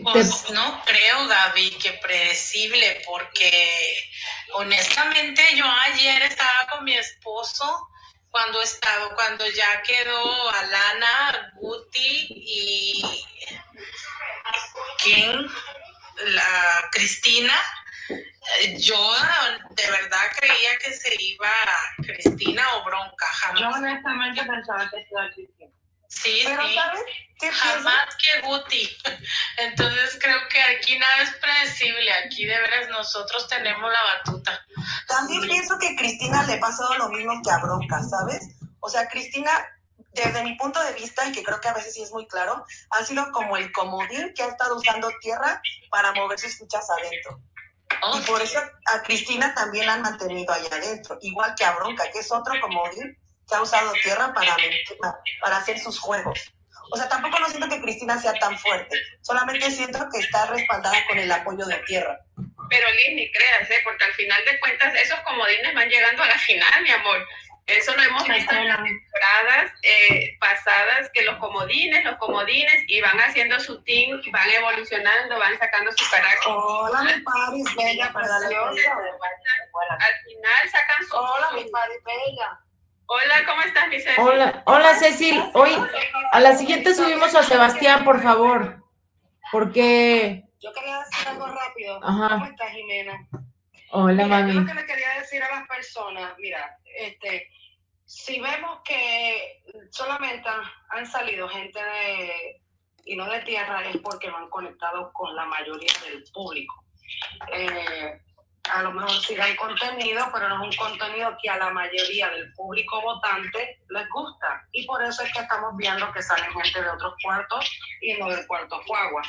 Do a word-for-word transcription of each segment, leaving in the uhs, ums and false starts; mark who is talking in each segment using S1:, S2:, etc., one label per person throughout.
S1: Pues no creo, Gaby, que predecible, porque honestamente yo ayer estaba con mi esposo cuando estaba, cuando ya quedó Alana, Guti y ¿quién? La Cristina. Yo de verdad creía que se iba Cristina o Bronca, jamás.
S2: Yo honestamente pensaba que iba Cristina.
S1: Sí,
S3: pero
S1: sí.
S3: ¿sabes qué
S1: Jamás
S3: pienso?
S1: que Guti. Entonces creo que aquí nada es predecible. Aquí de veras nosotros tenemos la batuta.
S3: También pienso que a Cristina le ha pasado lo mismo que a Bronca, ¿sabes? O sea, Cristina, desde mi punto de vista, y que creo que a veces sí es muy claro, ha sido como el comodín que ha estado usando tierra para mover sus fichas adentro. Oh, y por eso a Cristina también la han mantenido ahí adentro, igual que a Bronca, que es otro comodín que ha usado tierra para, para hacer sus juegos. O sea, tampoco no siento que Cristina sea tan fuerte, solamente siento que está respaldada con el apoyo de tierra.
S2: Pero Liz, ni creas, ¿eh? Porque al final de cuentas esos comodines van llegando a la final, mi amor. Eso lo hemos visto en las temporadas eh, pasadas, que los comodines, los comodines, y van haciendo su team, van evolucionando, van sacando su carácter.
S3: Hola, mi Paris, bella, preciosa.
S2: Al final sacan su...
S3: Hola, mi Paris, bella.
S2: Hola, ¿cómo estás, mi Ceci?
S4: Hola, hola, Cecil. Hoy, a la siguiente subimos a Sebastián, por favor, porque...
S3: Yo quería decir algo rápido.
S4: Ajá.
S3: ¿Cómo estás, Jimena?
S4: Hola,
S3: mira,
S4: mami.
S3: Yo lo que le quería decir a las personas, mira, este, si vemos que solamente han salido gente de, y no de tierra, es porque no han conectado con la mayoría del público. Eh, a lo mejor sí hay contenido, pero no es un contenido que a la mayoría del público votante les gusta. Y por eso es que estamos viendo que salen gente de otros cuartos y no del cuarto Fuagua.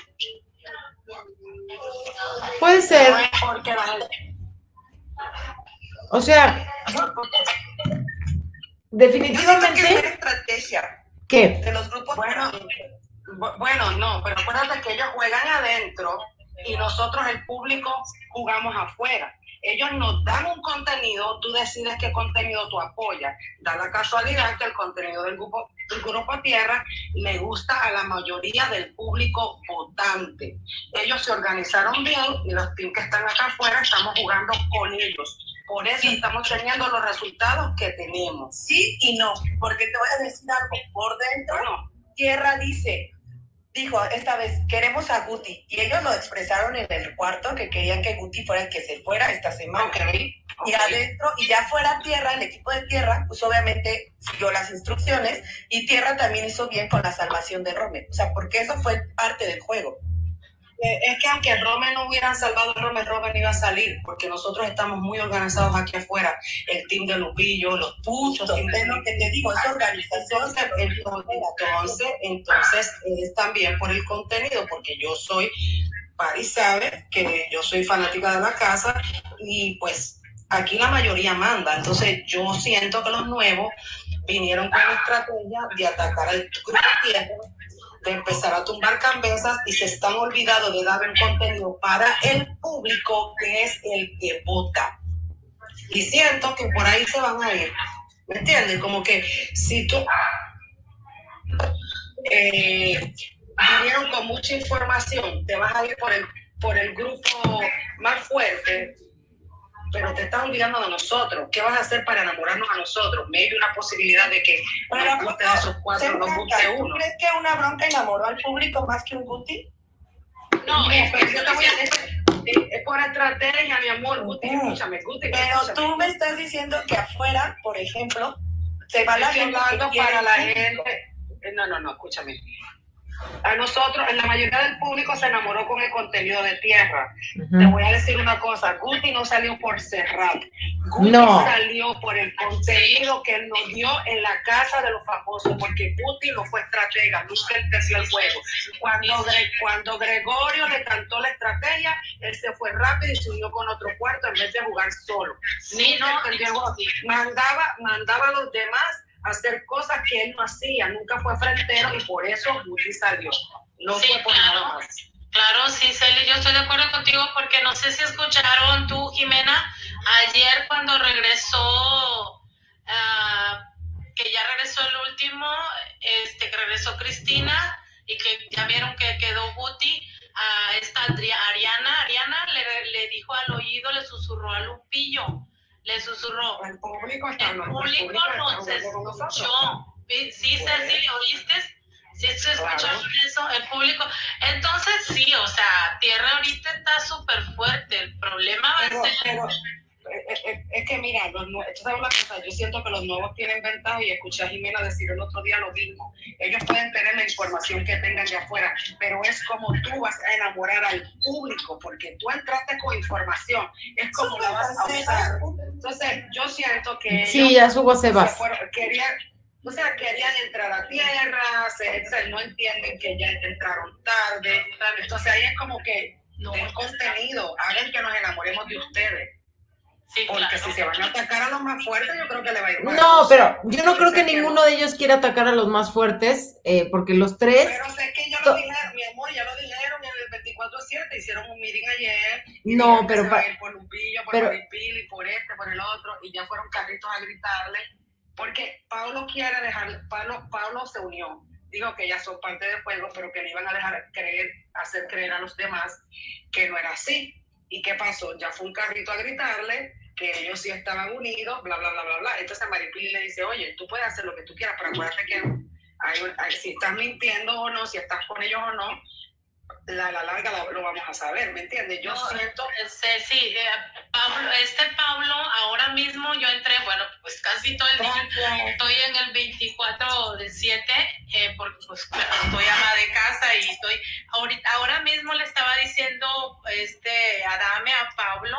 S4: Puede ser.
S3: No es porque la gente...
S4: O sea, definitivamente...
S3: Yo siento que es una estrategia.
S4: ¿Qué?
S3: De los grupos... Bueno, bueno, no, pero acuérdate que ellos juegan adentro y nosotros, el público, jugamos afuera. Ellos nos dan un contenido, tú decides qué contenido tú apoyas. Da la casualidad que el contenido del grupo, del grupo Tierra le gusta a la mayoría del público votante. Ellos se organizaron bien y los teams que están acá afuera estamos jugando con ellos. Por eso sí. Estamos teniendo los resultados que tenemos. Sí y no, porque te voy a decir algo. Por dentro, bueno, Tierra dice... Dijo esta vez, queremos a Guti. Y ellos lo expresaron en el cuarto, que querían que Guti fuera el que se fuera esta semana. Okay. Okay. Y adentro, y ya fuera Tierra, el equipo de Tierra, pues obviamente siguió las instrucciones. Y Tierra también hizo bien con la salvación de Rome. O sea, porque eso fue parte del juego. Es que aunque Rome no hubieran salvado a Rome, Rome no iba a salir, porque nosotros estamos muy organizados aquí afuera. El team de Lupillo, los puchos, es lo que te digo, es organización. Entonces, entonces es también por el contenido, porque yo soy, Paris sabe que yo soy fanática de la casa y pues aquí la mayoría manda. Entonces yo siento que los nuevos vinieron con la estrategia de atacar al grupo Tierra, de empezar a tumbar cabezas y se están olvidando de dar un contenido para el público que es el que vota. Y siento que por ahí se van a ir. ¿Me entiendes? Como que si tú eh, vinieron con mucha información, te vas a ir por el, por el grupo más fuerte, pero te estás olvidando de nosotros. ¿Qué vas a hacer para enamorarnos a nosotros? Maybe una posibilidad de que nos guste de esos cuatro, nos guste uno. ¿Tú crees que una Bronca enamoró al público más que un Guti? No, es, es, yo te voy a decir, es, es por estrategia, mi amor. Guti, uh, escúchame, Guti. Pero escúchame. Tú me estás diciendo que afuera, por ejemplo, se va la gente que para la gente. No, no, no, escúchame. A nosotros, en la mayoría del público se enamoró con el contenido de Tierra. Uh-huh. Te voy a decir una cosa, Guti no salió por cerrar. Guti no. Salió por el contenido que él nos dio en la casa de los famosos, porque Guti no fue estratega, nunca entendió el juego. Cuando, cuando Gregorio le cantó la estrategia, él se fue rápido y se unió con otro cuarto en vez de jugar solo. Sí, no, mandaba, mandaba a los demás hacer cosas que él no hacía, nunca fue frentero y por eso Guti salió. No
S1: sí,
S3: fue por
S1: claro,
S3: nada más.
S1: Claro, sí, Celi, yo estoy de acuerdo contigo porque no sé si escucharon tú, Jimena, ayer cuando regresó, uh, que ya regresó el último, este, que regresó Cristina y que ya vieron que quedó Guti, uh, esta Ariana, Ariana le, le dijo al oído, le susurró a Lupillo, le susurró.
S3: El público está
S1: El
S3: hablando,
S1: público
S3: el público
S1: nos
S3: está hablando con
S1: escuchó.
S3: nosotros.
S1: Sí, Ceci, ¿oíste? Sí, se escucharon claro. Eso, el público. Entonces, sí, o sea, Tierra ahorita está súper fuerte. El problema va
S3: pero,
S1: a ser...
S3: Pero, es, es, es que mira, los, ¿tú sabes una cosa? Yo siento que los nuevos tienen ventaja y escuché a Jimena decir el otro día lo mismo. Ellos pueden tener la información que tengan de afuera, pero es como tú vas a enamorar al público, porque tú entraste con información. Es como la vas a usar. Entonces, yo siento que...
S4: Sí, ya subo Sebas.
S3: Querían... O sea, querían entrar a tierra, se, se, no entienden que ya entraron tarde. Entonces ahí es como que no el contenido, hagan que nos enamoremos de ustedes. Sí, porque claro. Si se van a atacar a los más fuertes, yo creo que le va a ir mal.
S4: No, pero yo no creo que ninguno de ellos quiera atacar a los más fuertes, eh, porque los tres...
S3: Pero sé que ya lo dijeron, mi amor, ya lo dijeron en el veinticuatro siete, hicieron un meeting ayer.
S4: No, pero...
S3: Para ir por Lupillo, por Maripili, por este, por el otro, y ya fueron carritos a gritarle. Porque Pablo quiere dejar, Pablo, Pablo se unió, dijo que ya son parte del juego, pero que le iban a dejar creer, hacer creer a los demás que no era así. ¿Y qué pasó? Ya fue un carrito a gritarle que ellos sí estaban unidos, bla, bla, bla, bla, bla. Entonces Maripili le dice, oye, tú puedes hacer lo que tú quieras, pero acuérdate que hay, hay, si estás mintiendo o no, si estás con ellos o no, la, la larga la, lo vamos a saber, ¿me entiendes? Yo no, siento...
S1: Este, sí, eh, Pablo, este Pablo, ahora mismo yo entré, bueno, pues casi todo el día, estoy en el veinticuatro de siete, eh, porque pues estoy ama de casa y estoy, ahorita, ahora mismo le estaba diciendo este Adame a Pablo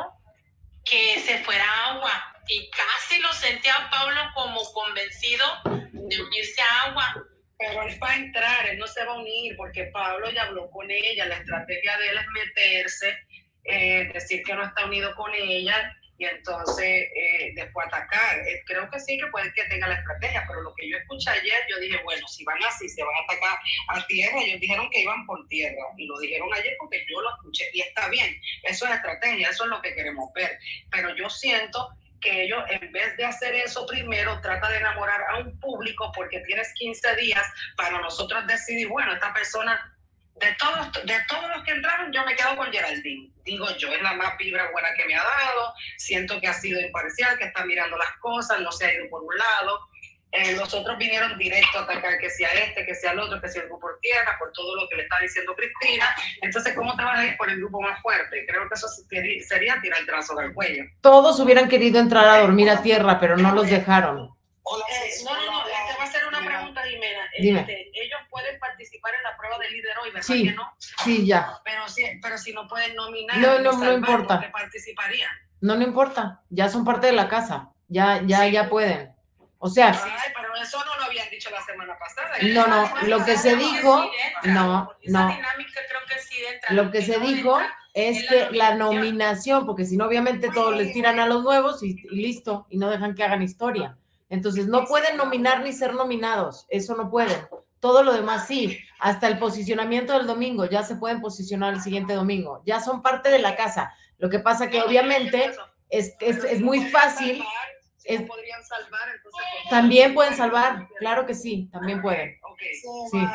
S1: que se fuera agua, y casi lo sentía a Pablo como convencido de unirse a agua.
S3: Pero él va a entrar, él no se va a unir, porque Pablo ya habló con ella, la estrategia de él es meterse, eh, decir que no está unido con ella, y entonces eh, después atacar. Eh, creo que sí que puede que tenga la estrategia, pero lo que yo escuché ayer, yo dije, bueno, si van así, se van a atacar a tierra. Ellos dijeron que iban por tierra, y lo dijeron ayer porque yo lo escuché, y está bien, eso es estrategia, eso es lo que queremos ver, pero yo siento que ellos, en vez de hacer eso primero, trata de enamorar a un público, porque tienes quince días para nosotros decidir, bueno, esta persona, de todos, de todos los que entraron, yo me quedo con Geraldine. Digo yo, es la más vibra buena que me ha dado, siento que ha sido imparcial, que está mirando las cosas, no se ha ido por un lado. Eh, los otros vinieron directo a atacar, que sea este, que sea el otro, que sea el grupo por tierra, por todo lo que le está diciendo Cristina. Entonces, ¿cómo te vas a ir por el grupo más fuerte? Creo que eso sería tirar el trazo del cuello.
S4: Todos hubieran querido entrar a dormir a tierra, pero no los dejaron.
S3: Eh, no, no, no, te va a hacer una pregunta, Jimena.
S4: Dime.
S3: Este, ellos pueden participar en la prueba de líder hoy, ¿verdad
S4: sí,
S3: que no?
S4: Sí, ya.
S3: Pero si, pero si no pueden nominar,
S4: no, no, no importa.
S3: ¿Qué participarían?
S4: No, no importa. Ya son parte de la casa. Ya, ya, sí. ya pueden. O sea,
S3: ay, pero eso no lo habían dicho la semana pasada.
S4: No, no, lo que se dijo, no, no.
S1: Dinámica creo que sí entra.
S4: Lo que se dijo es que la nominación, porque si no, obviamente todos les tiran a los nuevos y, y listo, y no dejan que hagan historia. Entonces, no pueden nominar ni ser nominados, eso no pueden. Todo lo demás sí, hasta el posicionamiento del domingo, ya se pueden posicionar el siguiente domingo. Ya son parte de la casa. Lo que pasa que obviamente es, es, es muy fácil.
S3: Si es, podrían salvar, entonces,
S4: también pueden salvar, claro que sí, también pueden.
S3: Okay.
S4: Sí.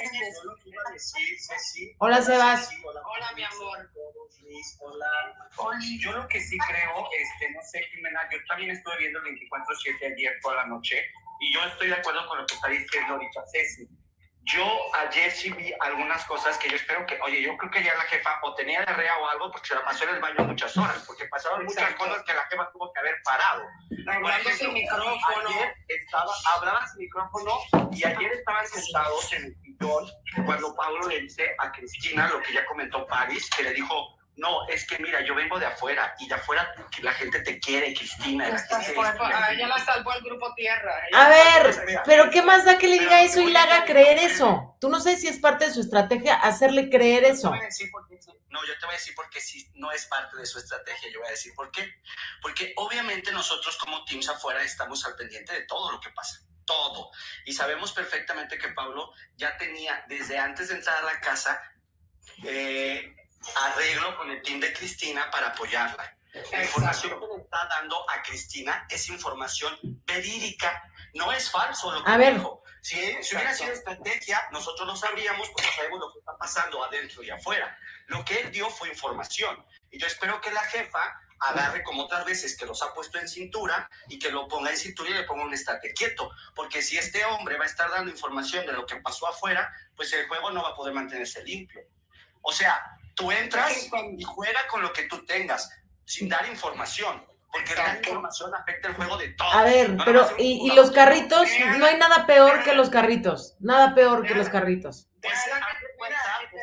S4: Hola, Sebas.
S3: Hola, hola, mi amor.
S5: Hola. Yo lo que sí creo, este, no sé, Jimena, yo también estuve viendo el veinticuatro siete ayer por la noche, y yo estoy de acuerdo con lo que está diciendo ahorita Ceci. Yo ayer sí vi algunas cosas que yo espero que, oye, yo creo que ya la jefa o tenía diarrea o algo porque se la pasó en el baño muchas horas, porque pasaron muchas Exacto. cosas que la jefa tuvo que haber parado.
S3: Hablando sin micrófono.
S5: Ayer estaba, hablaban sin micrófono y ayer estaban sentados en el sillón cuando Pablo le dice a Cristina lo que ya comentó Paris, que le dijo, no, es que mira, yo vengo de afuera y de afuera la gente te quiere, Cristina.
S3: A ella la salvó el grupo Tierra.
S4: A ver, pero ¿qué más da que le diga eso y le haga creer eso? Tú no sé si es parte de su estrategia hacerle creer eso.
S5: No, yo te voy a decir porque si no es parte de su estrategia, yo voy a decir por qué. Porque obviamente nosotros como teams afuera estamos al pendiente de todo lo que pasa. Todo. Y sabemos perfectamente que Pablo ya tenía, desde antes de entrar a la casa, eh, arreglo con el team de Cristina para apoyarla. La información que le está dando a Cristina es información verídica, no es falso lo que
S4: a ver,
S5: dijo. Si, si hubiera sido estrategia, nosotros lo sabríamos porque sabemos lo que está pasando adentro y afuera. Lo que él dio fue información. Y yo espero que la jefa agarre como otras veces que los ha puesto en cintura y que lo ponga en cintura y le ponga un estate quieto. Porque si este hombre va a estar dando información de lo que pasó afuera, pues el juego no va a poder mantenerse limpio. O sea, tú entras y juega con lo que tú tengas, sin dar información. Porque la información afecta el juego de todos.
S4: A ver, no, pero, y, y los carritos, no hay nada peor que los carritos. Nada peor que los carritos.
S3: Déjala que, mira,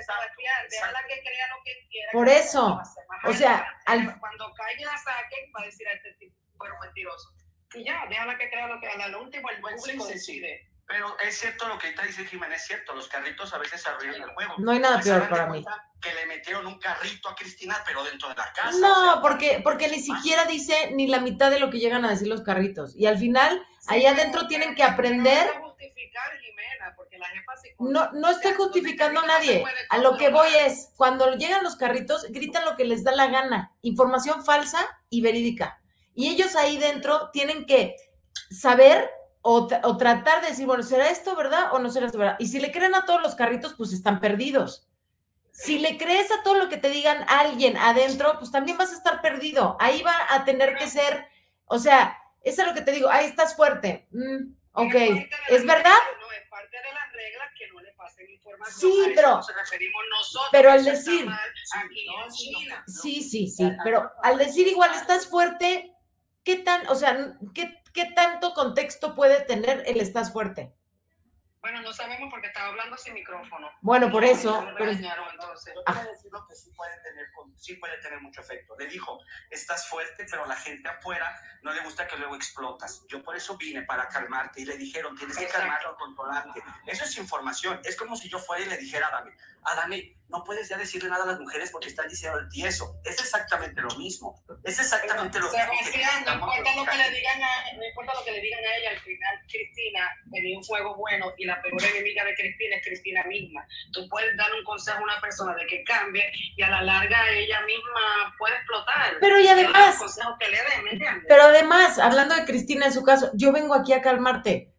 S3: déjala que crea lo que quiera.
S4: Por eso, o sea, al...
S3: cuando caiga y la saquen, va a decir a este tipo, bueno, mentiroso. Y ya, déjala que crea lo que haga. Al último, el público
S5: sí,
S3: decide.
S5: Pero es cierto lo que ahorita dice Jiménez, es cierto, los carritos a veces arruinan el juego.
S4: No hay nada peor para mí.
S5: Que le metieron un carrito a Cristina, pero dentro de la casa.
S4: No, o sea, porque, porque ni siquiera dice ni la mitad de lo que llegan a decir los carritos. Y al final, sí, ahí adentro tienen que aprender.
S3: No, justificar, Jimena, porque la jefa sí
S4: no, no estoy justificando a nadie. A lo que voy es, cuando llegan los carritos, gritan lo que les da la gana. Información falsa y verídica. Y ellos ahí dentro tienen que saber... O, o tratar de decir, bueno, ¿será esto verdad o no será esto verdad? Y si le creen a todos los carritos, pues están perdidos. Si le crees a todo lo que te digan alguien adentro, pues también vas a estar perdido. Ahí va a tener que ser, o sea, eso es lo que te digo, ahí estás fuerte. Mm, ok, ¿es verdad?
S3: No, es parte de las reglas que no le pasen información.
S4: Sí, pero,
S3: nos referimos nosotros,
S4: pero al decir,
S3: aquí en China.
S4: Sí, sí, sí, pero al decir igual estás fuerte, ¿qué tan, o sea, qué ¿qué tanto contexto puede tener el estás fuerte?
S3: Bueno, no sabemos porque estaba hablando sin micrófono.
S4: Bueno, por eso.
S5: No,
S4: pero...
S5: entonces, yo quiero decir lo que sí puede, tener, sí puede tener mucho efecto. Le dijo, estás fuerte, pero la gente afuera no le gusta que luego explotas. Yo por eso vine, para calmarte. Y le dijeron, tienes que calmarte o controlarte. Eso es información. Es como si yo fuera y le dijera a Dami, a Dami, no puedes ya decirle nada a las mujeres porque están diciendo el tieso. Es exactamente lo mismo. Es exactamente lo mismo.
S3: No importa lo que le digan a, no importa lo que le digan a ella, al final Cristina tenía un juego bueno y la peor enemiga de Cristina es Cristina misma. Tú puedes dar un consejo a una persona de que cambie y a la larga ella misma puede explotar.
S4: Pero y además,
S3: el consejo que le den, ¿me entiendes?
S4: Pero además, hablando de Cristina en su caso, yo vengo aquí a calmarte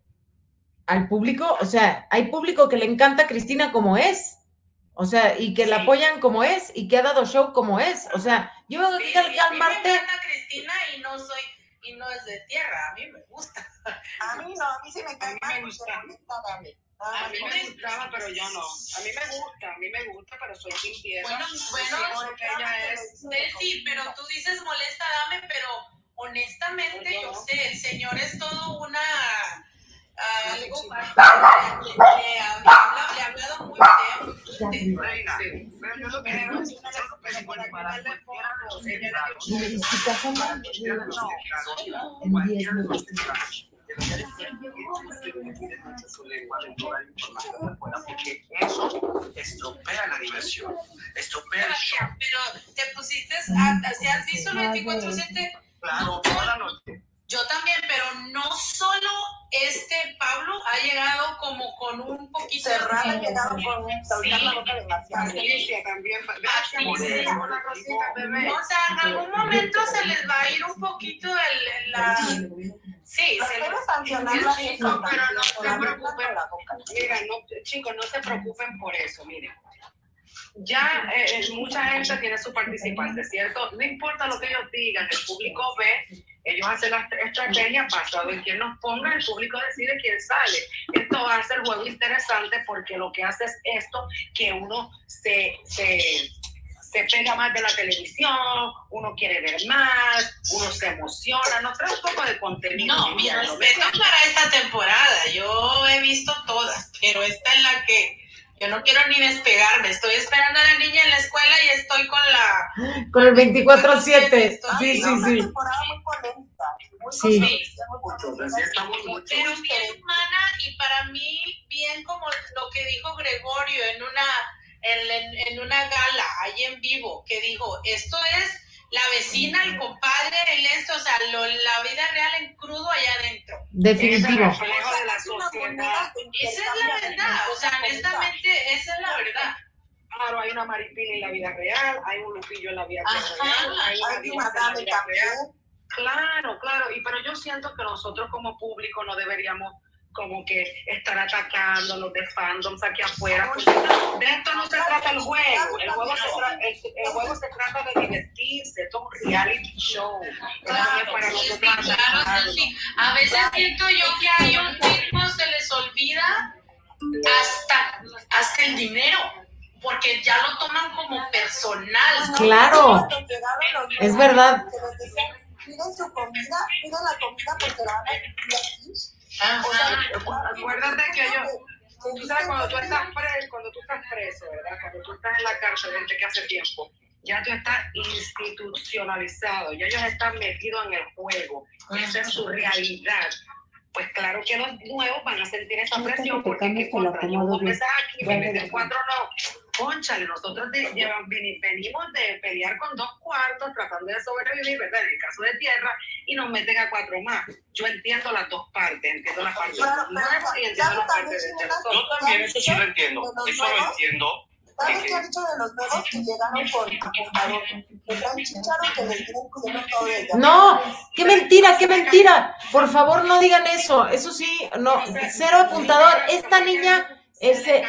S4: al público, o sea, hay público que le encanta a Cristina como es. O sea, y que sí. la apoyan como es, y que ha dado show como es. O sea, yo vengo aquí
S1: sí,
S4: a
S1: sí,
S4: calmarte.
S1: A mí me encanta Cristina y no soy, y no es de tierra, a mí me gusta.
S6: A mí no, a mí sí me cae
S3: mal, me gusta.
S6: A mí,
S3: a mí me gustaba, pero yo no. A mí me gusta, a mí me gusta, pero soy sin tierra.
S1: Bueno, bueno,
S3: sí, ella es.
S1: Sí, pero tú dices molesta, dame, pero honestamente yo sé, el señor es todo una... Uh, algo más le, le, le ha hablado muy bien.
S3: Yo lo que no es
S5: porque eso estropea la diversión, estropea el show.
S1: Pero te pusiste, a, ¿se has visto los veinticuatro siete?
S5: Claro, toda la noche.
S1: Yo también, pero no solo este Pablo ha llegado como con un poquito
S6: cerrado, ha llegado con un
S1: sí,
S6: la boca demasiado.
S3: Patricia también.
S1: Patricia. O sea, en algún momento se les va a ir un poquito el, la... Sí,
S6: se
S1: les
S6: va a sancionar la
S3: chico, pero no se preocupen. Mira, no, chicos, no se preocupen por eso, miren. Ya eh, mucha gente tiene su participante, ¿cierto? No importa lo que ellos digan, el público ve, ellos hacen la estrategia basado en quién nos ponga, el público decide quién sale. Esto hace el juego interesante porque lo que hace es esto, que uno se, se, se pega más de la televisión, uno quiere ver más, uno se emociona, nos trae un poco de contenido.
S1: No, mi respeto para esta temporada, yo he visto todas, pero esta es la que... Yo no quiero ni despegarme, estoy esperando a la niña en la escuela y estoy con la...
S4: Con el veinticuatro siete. Sí, sí, sí.
S6: Una temporada muy polémica. Muy
S4: sí.
S1: Pero bien humana y para mí bien como lo que dijo Gregorio en una, en, en, en una gala, ahí en vivo, que dijo, esto es la vecina, el compadre, el esto, o sea, lo, la vida real en crudo allá adentro.
S4: Definitivo.
S3: Es el reflejo de la sociedad.
S1: Esa es la verdad, o sea, honestamente, esa es la verdad.
S3: Claro, hay una Maripina en la vida real, hay un Lupillo en la vida real, hay una
S6: Dina en la vida real.
S3: Claro, claro, y pero yo siento que nosotros como público no deberíamos como que estar atacándonos de fandoms aquí afuera. De esto no se trata el juego. El juego se, tra el, el juego se trata de divertirse. Esto es un reality show.
S1: Claro,
S3: Esto no es para
S1: sí,
S3: nosotros
S1: sí, claro,
S3: atacarnos.
S1: sí. A veces siento yo que hay un ritmo, se les olvida hasta, hasta el dinero, porque ya lo toman como personal.
S4: Claro, es verdad.
S6: Piden su comida, piden la comida porque la van a pedir aquí.
S1: Ajá.
S3: O sea, acuérdate que yo, tú sabes, cuando tú estás preso, cuando tú estás preso, ¿verdad? Cuando tú estás en la cárcel, gente que hace tiempo, ya tú estás institucionalizado, ya ellos están metidos en el juego, esa es su realidad. Pues claro que los nuevos van a sentir esa presión porque que contra yo dos veces aquí, me meten cuatro no. Cónchale, nosotros de, llevan, venimos de pelear con dos cuartos tratando de sobrevivir, ¿verdad? En el caso de tierra, y nos meten a cuatro más. Yo entiendo las dos partes, entiendo la parte de los nuevos y entiendo la parte de los
S5: Yo también, eso sí lo entiendo. Eso lo entiendo.
S6: ¿Sabes qué han dicho de los nuevos que llegaron con apuntador? Que traen chicharos que les tienen cubriendo todo ello.
S4: No, qué mentira, qué mentira. Por favor, no digan eso. Eso sí, no, cero apuntador. Esta niña, ese,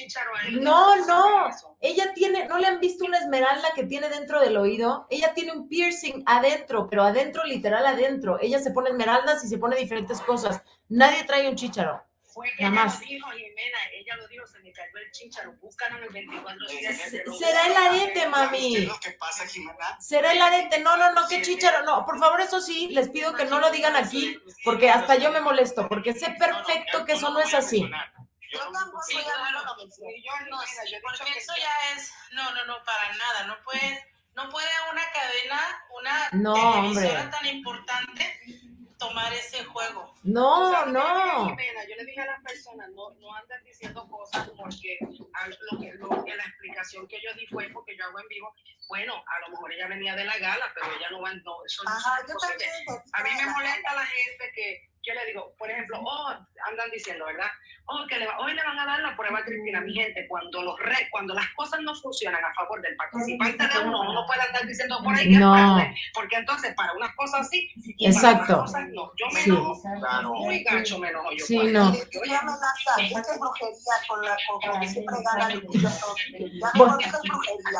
S4: no, no. Ella tiene, ¿no le han visto una esmeralda que tiene dentro del oído? Ella tiene un piercing adentro, pero adentro, literal adentro. Ella se pone esmeraldas y se pone diferentes cosas. Nadie trae un chícharo.
S3: Fue que
S4: Nada
S3: ella
S4: más.
S3: lo dijo, Jimena, ella lo dijo, se me cayó el chícharo, búscanos en el veinticuatro siete.
S4: Será el arete, mami.
S5: ¿Qué es lo que pasa, Jimena?
S4: Será el arete. No, no, no, qué chícharo. No, por favor, eso sí, les pido que no lo digan aquí, porque hasta yo me molesto, porque sé perfecto que eso no es así.
S6: Yo tampoco
S1: Sí,
S6: ya no
S1: claro.
S6: lo menciono.
S3: Y yo,
S1: No,
S3: Jimena, yo he
S1: porque
S3: dicho que
S1: eso ya es, no, no, no, para nada, no puede, no puede una cadena, una
S4: No,
S1: televisora
S4: hombre.
S1: tan importante tomar ese juego.
S4: No,
S3: O sea,
S4: no.
S3: Jimena, yo le dije a las personas, no, no andan diciendo cosas porque a lo que, lo que la explicación que yo di fue porque yo hago en vivo. Bueno, a lo mejor ella venía de la gala, pero ella no va, no, eso no
S6: Ajá,
S3: es
S6: yo
S3: posible.
S6: también.
S3: A mí me molesta la gente que yo le digo, por ejemplo, oh, andan diciendo, ¿verdad? Oh, que le va, hoy le van a dar la prueba a Cristina. Mi gente, cuando los re, cuando las cosas no funcionan a favor del participante de uno, uno puede andar diciendo por ahí que
S4: No.
S3: es parte, porque entonces para unas cosas sí y
S4: Exacto.
S3: para otras cosas no. Yo me
S4: Sí.
S3: enojo,
S5: Claro.
S3: muy gacho me enojo yo.
S4: Sí,
S3: por
S4: no.
S3: eso.
S6: Yo amenaza, es que es brujería con la con, con que siempre gana el tío todo. Ya
S4: Bueno.
S6: mejor dijo es brujería.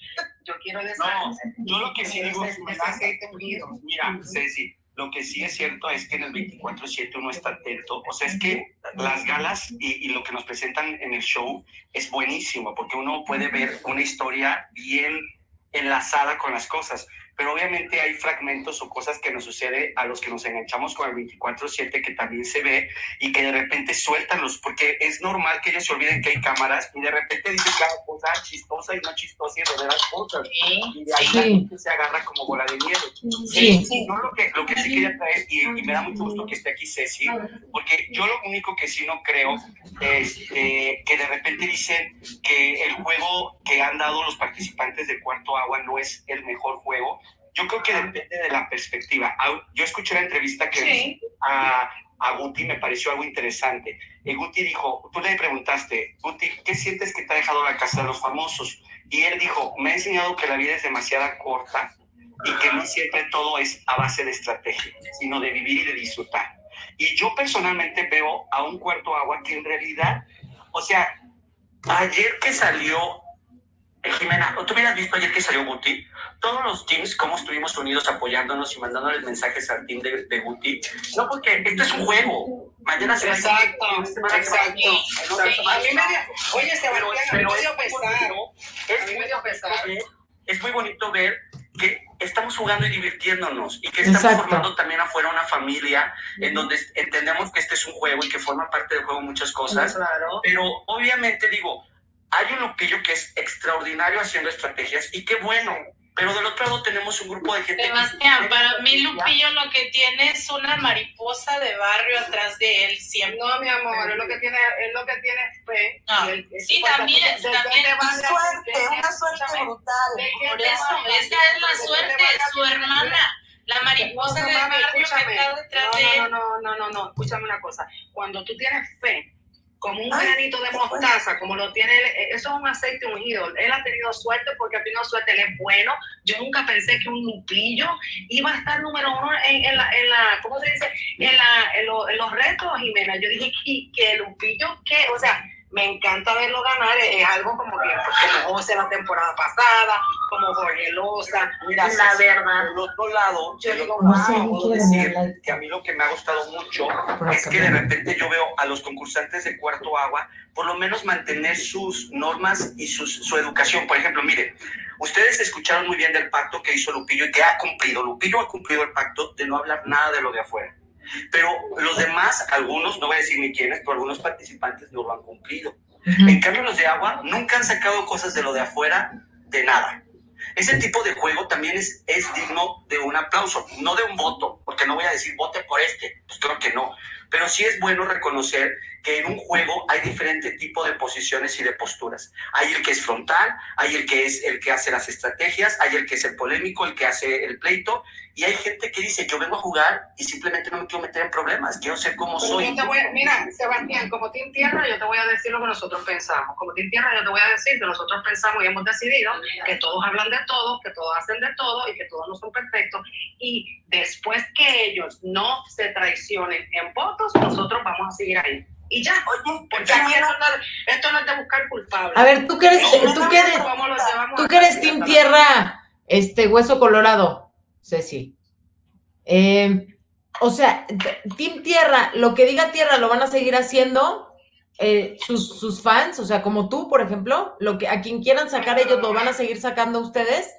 S3: Yo quiero decir,
S5: No, yo lo que sí digo,
S3: ese, ese aceite ungido.
S5: mira, Ceci, lo que sí es cierto es que en el veinticuatro siete uno está atento. O sea, es que las galas y, y lo que nos presentan en el show es buenísimo, porque uno puede ver una historia bien enlazada con las cosas. Pero obviamente hay fragmentos o cosas que nos sucede a los que nos enganchamos con el veinticuatro siete que también se ve y que de repente sueltan los, porque es normal que ellos se olviden que hay cámaras y de repente dicen cada cosa chistosa y no chistosa y de veras cosas. Y de ahí
S4: Sí.
S5: la gente se agarra como bola de nieve.
S4: Sí.
S5: Sí, no, lo que, lo que sí quería traer, y, y me da mucho gusto que esté aquí Ceci, porque yo lo único que sí no creo es eh, que de repente dicen que el juego que han dado los participantes de Cuarto Agua no es el mejor juego. Yo creo que depende de la perspectiva. Yo escuché la entrevista que
S3: Sí.
S5: a, a Guti, me pareció algo interesante. Y Guti dijo, tú le preguntaste, Guti, ¿qué sientes que te ha dejado la Casa de los Famosos? Y él dijo, me ha enseñado que la vida es demasiado corta y que no siempre todo es a base de estrategia, sino de vivir y de disfrutar. Y yo personalmente veo a un Cuarto Agua que en realidad, o sea, ayer que salió, eh, Jimena, ¿tú hubieras visto ayer que salió Guti? Todos los teams, cómo estuvimos unidos apoyándonos y mandándoles mensajes al team de, de Guti. No, porque esto es un juego. Mañana se va a ir.
S3: Exacto,
S5: Exacto.
S3: exacto. A mí me dio, oye, Sebastián, a mí
S5: Pero
S3: me
S5: es
S3: dio
S5: muy
S3: pesar.
S5: bonito,
S3: A
S5: es
S3: mí me
S5: muy
S3: dio
S5: bonito
S3: pesar.
S5: ver- es muy bonito ver que estamos jugando y divirtiéndonos y que estamos
S4: Exacto.
S5: formando también afuera una familia en donde entendemos que este es un juego y que forma parte del juego muchas cosas,
S3: Claro.
S5: pero obviamente digo, hay un Lupillo que es extraordinario haciendo estrategias y qué bueno, pero del otro lado tenemos un grupo de gente que-
S1: Sebastián, para mí Lupillo lo que tiene es una mariposa de barrio atrás de él siempre.
S3: No, mi amor, es lo que tiene, es lo que tiene fe.
S1: Ah,
S3: Y el- es
S1: sí,
S3: porque-
S1: también,
S3: ¿de qué
S1: también.
S3: te vas a-
S6: Suerte,
S3: de qué-
S6: una suerte
S3: escúchame,
S6: brutal.
S3: ¿de qué
S1: Por
S3: te
S1: eso,
S3: vas a-
S1: esa es la
S3: de qué te
S1: suerte,
S3: vas a-
S1: su hermana, la mariposa
S3: No,
S1: de
S3: no, mami,
S1: barrio que
S3: escúchame.
S1: está detrás
S3: No,
S1: de
S3: no,
S1: él.
S3: no, no, no, no, escúchame una cosa. Cuando tú tienes fe, como un granito de mostaza, como lo tiene él. Eso es un aceite ungido. Él ha tenido suerte porque ha tenido suerte, él es bueno. Yo nunca pensé que un Lupillo iba a estar número uno en, en, la, en la, ¿cómo se dice? En, la, en, lo, en los retos, Jimena. Yo dije, ¿y que Lupillo qué? O sea, me encanta verlo ganar, es algo como que, como José la temporada pasada, como Jorge Loza,
S5: mira,
S3: la
S5: sí,
S3: verdad.
S5: Por otro lado, yo
S3: digo,
S5: no
S3: wow,
S5: sé, puedo decir que a mí lo que me ha gustado mucho es que de repente yo veo a los concursantes de Cuarto Agua, por lo menos mantener sus normas y sus, su educación. Por ejemplo, mire, ustedes escucharon muy bien del pacto que hizo Lupillo y que ha cumplido. Lupillo ha cumplido el pacto de no hablar nada de lo de afuera. Pero los demás, algunos, no voy a decir ni quiénes, pero algunos participantes no lo han cumplido. Uh-huh. En cambio, los de agua nunca han sacado cosas de lo de afuera de nada. Ese tipo de juego también es, es digno de un aplauso, no de un voto, porque no voy a decir vote por este, pues creo que no. Pero sí es bueno reconocer que en un juego hay diferentes tipos de posiciones y de posturas. Hay el que es frontal, hay el que es el que hace las estrategias, hay el que es el polémico, el que hace el pleito, y hay gente que dice, yo vengo a jugar y simplemente no me quiero meter en problemas, quiero ser como
S3: Pero
S5: soy.
S3: yo te voy a, mira, Sebastián, como Team Tierra, yo te voy a decir lo que nosotros pensamos. Como Team Tierra, yo te voy a decir que nosotros pensamos y hemos decidido que todos hablan de todo, que todos hacen de todo y que todos no son perfectos. Y después que ellos no se traicionen en votos, nosotros vamos a seguir ahí. Y ya, oye, porque aquí esto no, esto no es de buscar culpables.
S4: A ver, tú que eres, no, tú que eres, tú que eres Team Tierra, este, Hueso Colorado, Ceci. Eh, o sea, Team Tierra, lo que diga Tierra lo van a seguir haciendo eh, sus, sus fans, o sea, como tú, por ejemplo, lo que a quien quieran sacar ellos lo van a seguir sacando ustedes.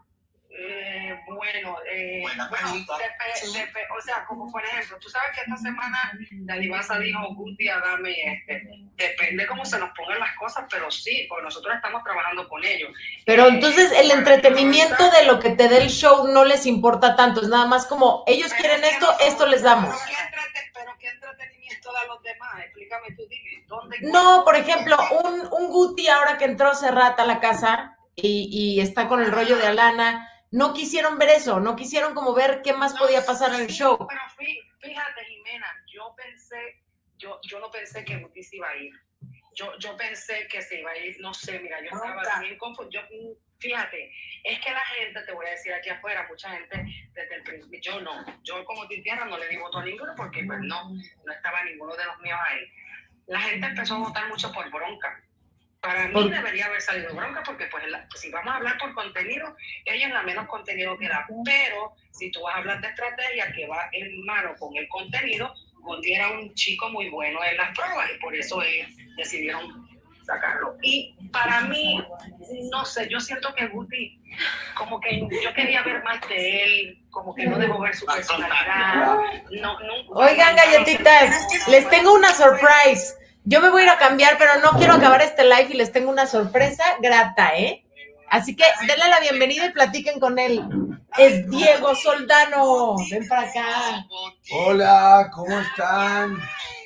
S3: Eh, bueno, eh, bueno depe, depe, o sea, como por ejemplo, tú sabes que esta semana la Divasa dijo Guti, Adame y este, depende cómo se nos pongan las cosas, pero sí, porque nosotros estamos trabajando con ellos.
S4: Pero
S3: eh,
S4: entonces el entretenimiento de lo que te dé el show no les importa tanto, es nada más como ellos quieren esto, no, esto les damos.
S3: Pero ¿qué, entreten, pero ¿qué entretenimiento da a los demás? Explícame tú, dime, ¿dónde?
S4: No, por ejemplo, un, un Guti ahora que entró Serrat a la casa y, y está con el rollo de Alana, no quisieron ver eso, no quisieron como ver qué más no, podía pasar en el show.
S3: Pero fíjate, Jimena, yo pensé, yo, yo no pensé que Guti se iba a ir. Yo, yo pensé que se iba a ir, no sé, mira, yo estaba bien confundida. Fíjate, es que la gente, te voy a decir aquí afuera, mucha gente desde el principio, yo no, yo como Team Tierra no le di voto a ninguno porque pues no, no estaba ninguno de los míos ahí. La gente empezó a votar mucho por bronca. Para mí debería haber salido bronca porque pues la, si vamos a hablar por contenido, ella es la menos contenido que da. Pero si tú vas a hablar de estrategia que va en mano con el contenido, Guti era un chico muy bueno en las pruebas y por eso eh, decidieron sacarlo. Y para mí, no sé, yo siento que Guti, como que yo quería ver más de él, como que no dejó ver su personalidad. No, no,
S4: Oigan, galletitas, les tengo una surprise. Yo me voy a ir a cambiar, pero no quiero acabar este live y les tengo una sorpresa grata, ¿eh? Así que denle la bienvenida y platiquen con él. Es Diego Soldano. Ven para acá.
S7: Hola, ¿cómo están?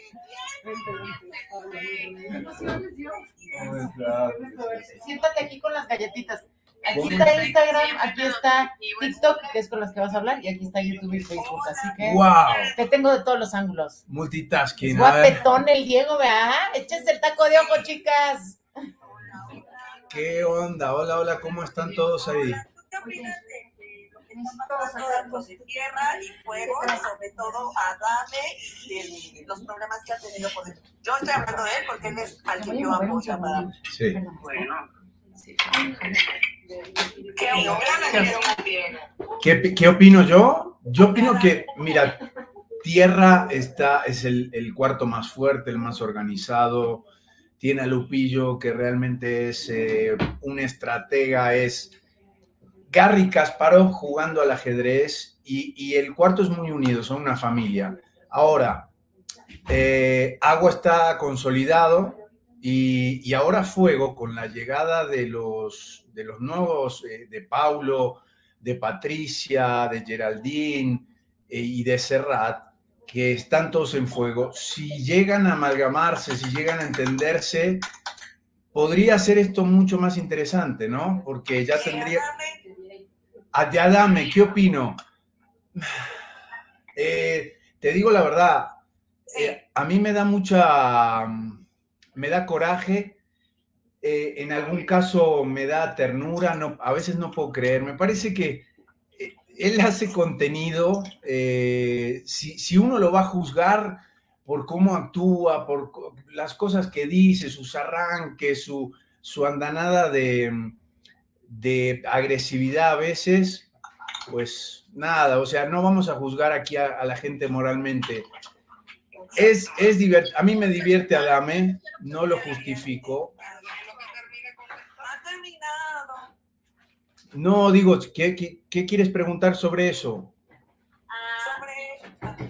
S4: Siéntate aquí con las galletitas. Aquí está Instagram, aquí está TikTok, que es con las que vas a hablar, y aquí está YouTube y Facebook. Así que
S7: wow,
S4: te tengo de todos los ángulos.
S7: Multitasking.
S4: Es guapetón el Diego, ¿verdad? Échense el taco de ojo, chicas.
S7: ¿Qué onda? Hola, hola, ¿cómo están todos ahí?
S6: ¿Qué opinas de lo que está pasando de Tierra y Fuego, y sobre todo Adame y los problemas que ha tenido por él? Yo estoy hablando de él porque él es al que yo apoyo a Adame.
S7: Sí.
S3: Bueno. ¿Qué,
S7: ¿Qué, ¿Qué opino yo? Yo opino que, mira, Tierra está, es el, el cuarto más fuerte, el más organizado. Tiene a Lupillo, que realmente es eh, un estratega, es Garry Kasparov jugando al ajedrez, y, y el cuarto es muy unido, son una familia. Ahora, eh, Agua está consolidado, y, y ahora Fuego, con la llegada de los, de los nuevos, eh, de Paulo, de Patricia, de Geraldine eh, y de Serrat, que están todos en Fuego, si llegan a amalgamarse, si llegan a entenderse, podría ser esto mucho más interesante, ¿no? Porque ya tendría... A de Adame, ¿qué opino? Eh, te digo la verdad, eh, a mí me da mucha... me da coraje, eh, en algún caso me da ternura, no, a veces no puedo creer. Me parece que eh, él hace contenido, eh, si, si uno lo va a juzgar por cómo actúa, por las cosas que dice, sus arranques, su, su andanada de, de agresividad a veces, pues nada, o sea, no vamos a juzgar aquí a, a la gente moralmente. Es, es divert... A mí me divierte Adame, no lo justifico.
S6: Ha terminado.
S7: No, digo, ¿qué, qué, qué quieres preguntar sobre eso?
S6: Sobre...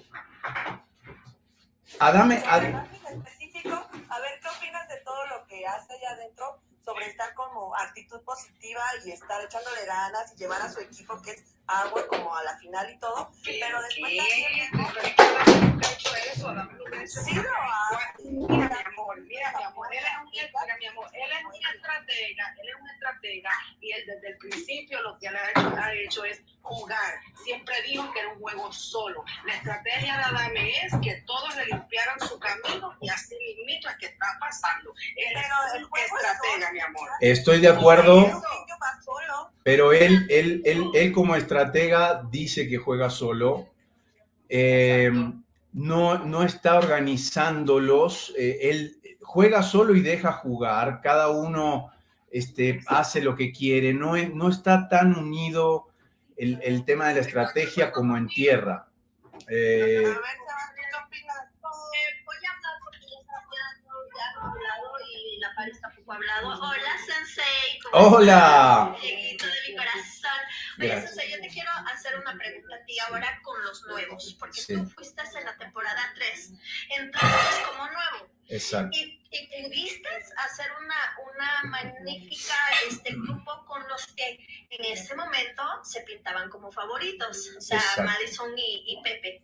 S7: Adame...
S6: sobre
S7: Ad...
S6: en específico, a ver, ¿qué opinas de todo lo que hace allá adentro sobre estar como actitud positiva y estar echándole ganas y llevar a su equipo, que es agua, como a la final y todo? Pero después también... Sí lo hace.
S2: Mira, mi amor, mira, mi amor, él es un, mira, mi amor, él es un estratega, él es un estratega, y él desde el principio lo que él ha hecho, ha hecho es jugar. Siempre dijo que era un juego solo. La estrategia de Adame es que todos le limpiaran su camino, y así mismo es que está pasando. Él
S6: Pero
S2: es
S6: el
S2: un
S6: juego es
S2: estratega,
S6: solo.
S2: mi amor.
S7: Estoy de acuerdo,
S6: El niño va solo.
S7: pero él, él, él, él como estratega dice que juega solo. Eh, no, no está organizándolos. Eh, él juega solo y deja jugar. Cada uno este, hace lo que quiere. No, es, no está tan unido el, el tema de la estrategia como en tierra. Eh,
S6: A ver, Seba, ¿tú qué opinas?
S8: Eh, voy a hablar porque ya está hablando, ya ha hablado y la Paris tampoco ha hablado. Hola, Sensei. ¿Cómo
S7: ¡Hola!
S8: estás? Amiguito de mi corazón. Oye,
S7: Gracias.
S8: Sensei, yo te quiero hacer una pregunta a ti ahora con los nuevos, porque
S7: Sí.
S8: tú fuiste en la temporada tres, entraste como nuevo.
S7: Exacto.
S8: Y, y pudiste hacer una, una magnífica este, grupo con los que en ese momento se pintaban como favoritos, o sea,
S7: Exacto.
S8: Madison y, y Pepe.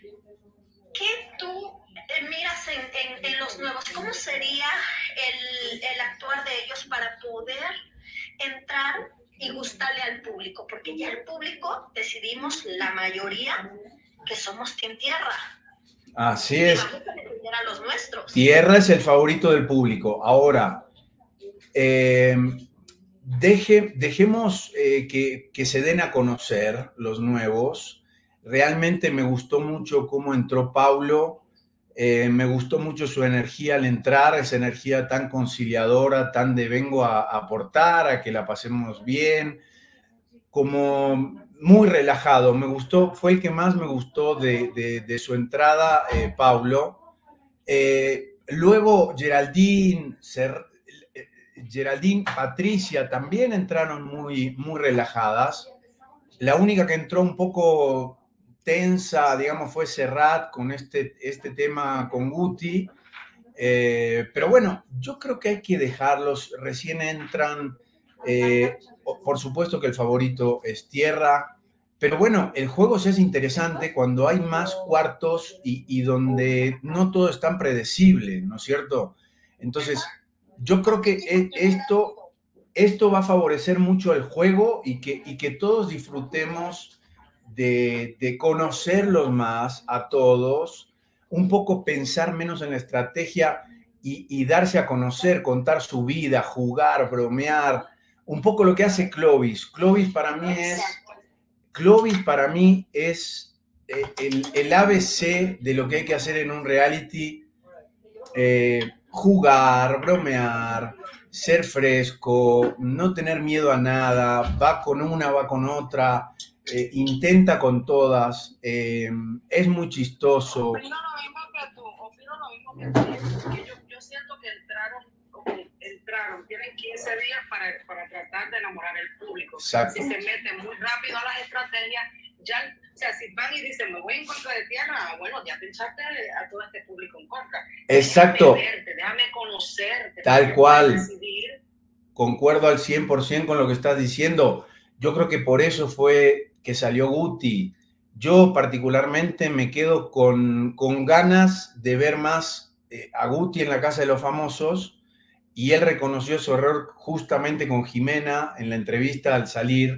S8: ¿Qué tú eh, miras en, en, en los nuevos? ¿Cómo sería el, el actuar de ellos para poder entrar y gustarle al público? Porque ya el público decidimos la mayoría que somos Team Tierra.
S7: Así
S8: Y
S7: es.
S8: vamos a defender a los nuestros.
S7: Tierra es el favorito del público. Ahora, eh, deje, dejemos eh, que, que se den a conocer los nuevos. Realmente me gustó mucho cómo entró Paulo. Eh, me gustó mucho su energía al entrar, esa energía tan conciliadora, tan de vengo a, a aportar, a que la pasemos bien, como muy relajado. Me gustó, fue el que más me gustó de, de, de su entrada, eh, Paulo. Eh, luego Geraldine, Ser, eh, Geraldine, Patricia también entraron muy, muy relajadas. La única que entró un poco tensa, digamos, fue Serrat con este, este tema con Guti. Eh, pero bueno, yo creo que hay que dejarlos, recién entran. Eh, por supuesto que el favorito es Tierra, pero bueno, el juego se hace interesante cuando hay más cuartos y, y donde no todo es tan predecible, ¿no es cierto? Entonces, yo creo que esto, esto va a favorecer mucho el juego y que, y que todos disfrutemos de, de conocerlos más a todos, un poco pensar menos en la estrategia y, y darse a conocer, contar su vida, jugar, bromear, un poco lo que hace Clovis. Clovis para mí es, Clovis para mí es el, el A B C de lo que hay que hacer en un reality. Eh, jugar, bromear, ser fresco, no tener miedo a nada, va con una, va con otra, eh, intenta con todas, eh, es muy chistoso.
S2: Opino lo mismo que tú, opino lo mismo que tú, que yo, yo siento que entraron, entraron, tienen quince días para, para tratar de enamorar al público.
S7: Exacto.
S2: Si se meten muy rápido a las estrategias, ya, o sea, si van y dicen, me voy en contra de Tierra, bueno, ya te echaste a todo este público en contra.
S7: Exacto.
S2: Déjame verte, déjame conocerte.
S7: Tal cual.
S2: Decidir.
S7: Concuerdo al cien por ciento con lo que estás diciendo. Yo creo que por eso fue que salió Guti. Yo particularmente me quedo con, con ganas de ver más eh, a Guti en la Casa de los Famosos, y él reconoció su error justamente con Jimena en la entrevista al salir.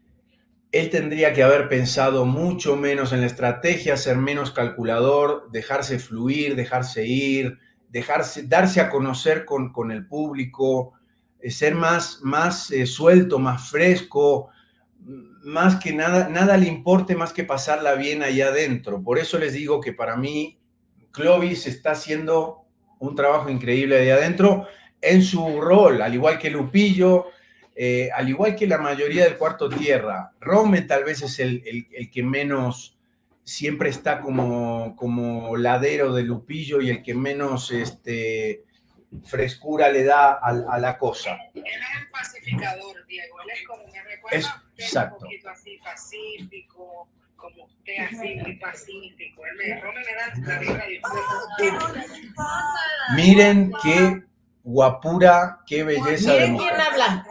S7: Él tendría que haber pensado mucho menos en la estrategia, ser menos calculador, dejarse fluir, dejarse ir, dejarse, darse a conocer con, con el público, eh, ser más, más eh, suelto, más fresco, más que nada, nada le importe más que pasarla bien allá adentro. Por eso les digo que para mí Clovis está haciendo un trabajo increíble allá adentro en su rol, al igual que Lupillo, eh, al igual que la mayoría del Cuarto Tierra. Rommel tal vez es el, el, el que menos siempre está como, como ladero de Lupillo y el que menos este, frescura le da a, a la cosa.
S3: Él es el pacificador, Diego. Él es como, me recuerda
S7: es,
S3: a usted,
S7: exacto.
S3: un poquito así pacífico, como usted así, muy pacífico. Él me, Rommel me da la vibra de usted.
S7: Miren qué guapura, qué belleza.
S4: Miren
S7: de
S4: quién habla.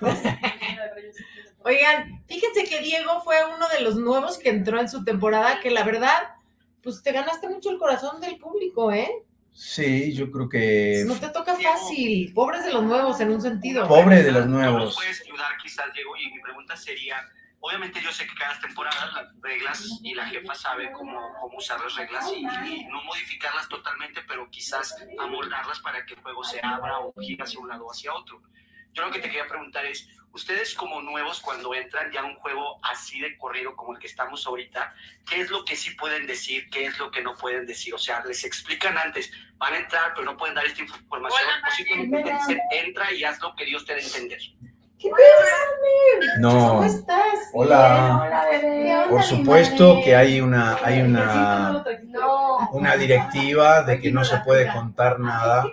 S4: Oigan, fíjense que Diego fue uno de los nuevos que entró en su temporada, que la verdad, pues te ganaste mucho el corazón del público, ¿eh?
S7: Sí, yo creo que...
S4: No te toca fácil. Pobres de los nuevos, en un sentido.
S7: Pobre de los nuevos.
S5: ¿Nos puedes ayudar quizás, Diego? Y mi pregunta sería, obviamente yo sé que cada temporada las reglas y la jefa sabe cómo, cómo usar las reglas y, y no modificarlas totalmente, pero quizás amoldarlas para que el juego se abra o gire hacia un lado o hacia otro. Yo lo que te quería preguntar es, ustedes como nuevos cuando entran ya a un juego así de corrido como el que estamos ahorita, ¿qué es lo que sí pueden decir? ¿Qué es lo que no pueden decir? O sea, les explican antes, van a entrar pero no pueden dar esta información, o simplemente dicen, entra y haz lo que Dios te dé a entender.
S4: ¿Qué pasa,
S7: No.
S4: ¿Cómo estás?
S7: Hola.
S4: Hola, bebé.
S7: Por supuesto que hay una, hay una, una directiva de que no se puede contar nada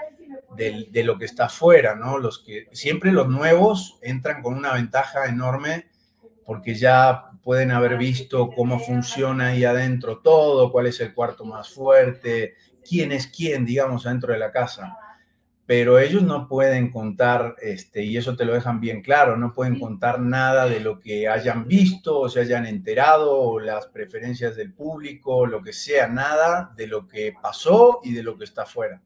S7: de, de lo que está afuera, ¿no? Los que, siempre los nuevos entran con una ventaja enorme porque ya pueden haber visto cómo funciona ahí adentro todo, cuál es el cuarto más fuerte, quién es quién, digamos, adentro de la casa. Pero ellos no pueden contar, este, y eso te lo dejan bien claro, no pueden contar nada de lo que hayan visto o se hayan enterado, o las preferencias del público, lo que sea, nada de lo que pasó y de lo que está afuera.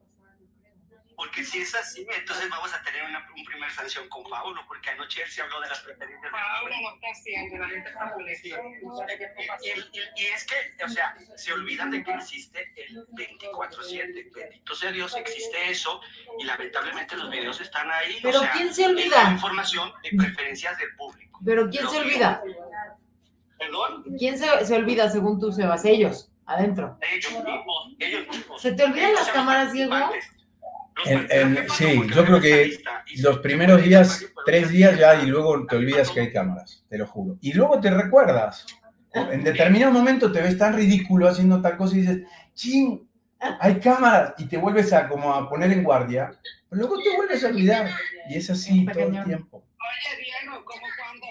S5: Porque si es así, entonces vamos a tener una un primer sanción con Paulo, porque anoche él se habló de las preferencias.
S3: Paulo no está haciendo, la gente está molesta.
S5: Y, y, y es que, o sea, se olvidan de que existe el veinticuatro siete. Bendito sea Dios, existe eso, y lamentablemente los videos están ahí.
S4: Pero
S5: o sea,
S4: ¿quién se olvida?
S5: Es información de preferencias del público.
S4: Pero ¿quién
S5: Lo
S4: se
S5: digo.
S4: olvida?
S5: ¿Perdón?
S4: ¿Quién se, se olvida según tú, Sebas? Ellos, adentro.
S5: Ellos mismos, ellos mismos.
S4: ¿Se te olvidan
S5: Ellos
S4: las
S5: son
S4: cámaras,
S5: los
S4: Diego?
S5: participantes. Los
S7: En- en-
S5: participantes,
S7: sí,
S5: porque
S7: yo creo
S5: ven
S7: que
S5: esa lista y
S7: los
S5: se-
S7: primeros días, tres días ya, y luego te olvidas que hay cámaras, te lo juro. Y luego te recuerdas. En determinado momento te ves tan ridículo haciendo tal cosa y dices, ching, hay cámaras, y te vuelves a como a poner en guardia, pero luego te vuelves a olvidar. Y es así
S4: Está
S7: todo el
S4: cañón.
S7: tiempo.
S3: Oye, Diego, ¿cómo cuando?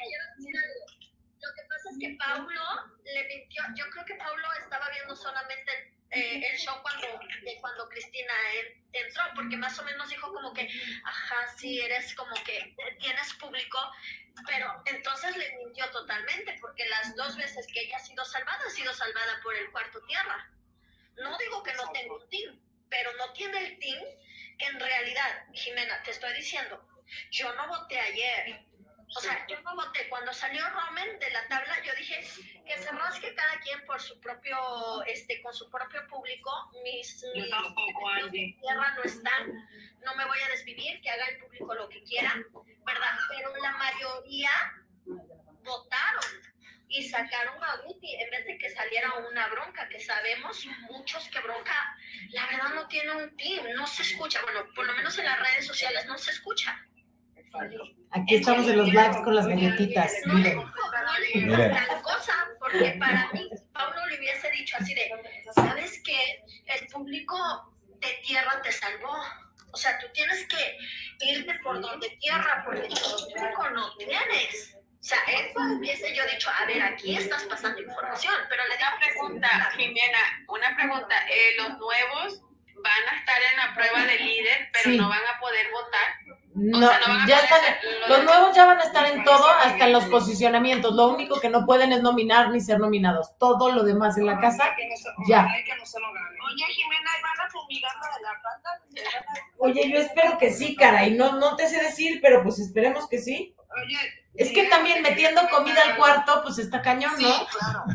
S8: Lo que pasa es que Paulo le mintió. Yo creo que Paulo estaba viendo solamente eh, el show cuando, de cuando Cristina en- entró, porque más o menos dijo como que, ajá, sí, eres como que tienes público, pero entonces le mintió totalmente, porque las dos veces que ella ha sido salvada, ha sido salvada por el Cuarto Tierra. No digo que no tenga un team, pero no tiene el team que en realidad, Jimena, te estoy diciendo, yo no voté ayer. O sea, yo no voté. Cuando salió Rommel de la tabla, yo dije que se rasque cada quien por su propio, este, con su propio público. Mis,
S3: Yo
S8: mis
S3: tampoco,
S8: los de
S3: Angie.
S8: tierra no están. No me voy a desvivir, que haga el público lo que quiera, ¿verdad? Pero la mayoría votaron y sacaron a Guti en vez de que saliera una bronca, que sabemos muchos que bronca, la verdad no tiene un team, no se escucha. Bueno, por lo menos en las redes sociales no se escucha.
S4: Aquí estamos en los lives con las galletitas.
S8: No
S4: Miren.
S8: digo, no digo
S7: Miren.
S8: tal cosa, porque para mí, Pablo le hubiese dicho así de, ¿sabes qué? El público de tierra te salvó. O sea, tú tienes que irte por donde tierra, porque tu público no tienes. O sea, eso hubiese yo dicho, a ver, aquí estás pasando información, pero le
S2: Una pregunta, Jimena, una pregunta. Eh, los nuevos van a estar en la prueba de líder, pero
S4: Sí.
S2: no van a poder votar.
S4: No,
S2: sea, no van a
S4: ya
S2: poder
S4: están,
S2: ser-
S4: los nuevos ya van a estar en todo, hasta en los posicionamientos. Lo único que no pueden es nominar ni ser nominados. Todo lo demás en la casa,
S3: Que no se-
S4: ya.
S3: ojalá y que no se lo gane. Oye, Jimena, ¿y van a fumigar lo de la planta?
S4: Oye, yo espero que sí, caray. No, no te sé decir, pero pues esperemos que sí.
S3: Oye,
S4: Es que también metiendo comida al cuarto, pues está cañón, ¿no?
S3: claro.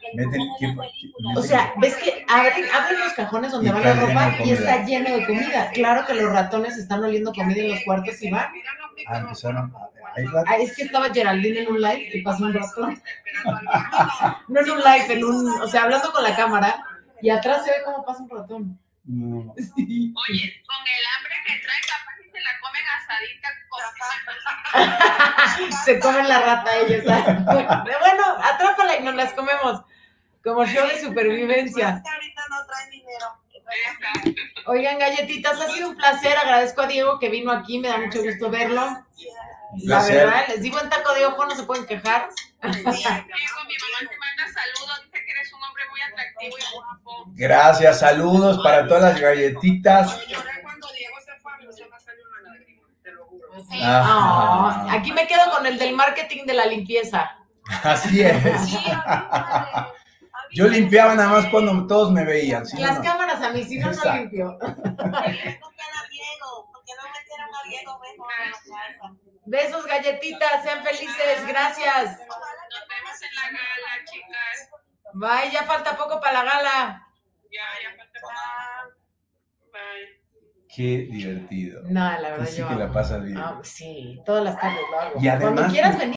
S7: Meten, ¿qué-
S4: O sea, ves que abren, abren los cajones donde
S7: Y
S4: va la
S7: está lleno de
S4: ropa y
S7: comida.
S4: está lleno de comida. Claro que los ratones están oliendo comida en los cuartos y van.
S7: Ah, empezaron. Hay ratos.
S4: Ah, es que estaba Geraldine en un live y pasó un ratón. No en un live, en un, o sea, hablando con la cámara y atrás se ve cómo pasa un ratón.
S7: No.
S4: Sí.
S2: Oye, con el hambre que trae, capaz y se la comen asadita. Con...
S4: Se comen la rata ellos. Bueno, atrápala y nos las comemos. Como show de supervivencia.
S6: Ahorita no trae dinero.
S4: Oigan, galletitas, ha sido un placer. Agradezco a Diego que vino aquí. Me da mucho gusto verlo. La
S7: Placer.
S4: verdad, les digo en taco de ojo, no se pueden quejar.
S2: Diego, mi mamá te manda saludos, dice que eres un hombre muy atractivo y guapo.
S7: Gracias, saludos para todas las galletitas.
S3: Lloré cuando Diego se fue, a mí no se me salió una lágrima, te lo juro.
S7: Ah,
S4: No, aquí me quedo con el del marketing de la limpieza.
S7: así es. Yo limpiaba nada más cuando todos me veían. ¿sí o
S4: Las
S7: no?
S4: cámaras a mí, si no, no
S7: Exacto.
S4: limpio.
S6: ¿Por qué no Diego? ¿Por qué no metieron a Diego mejor en la casa?
S4: Besos, galletitas, sean felices, gracias.
S2: Nos vemos en la gala, chicas.
S4: Bye, ya falta poco para la gala.
S2: Ya, ya falta para... Bye.
S7: Qué divertido.
S4: No, la verdad
S7: Sí
S4: yo
S7: que la
S4: amo.
S7: pasas bien.
S4: Ah, sí, todas las tardes lo hago.
S7: Y además-
S4: Cuando quieras venir.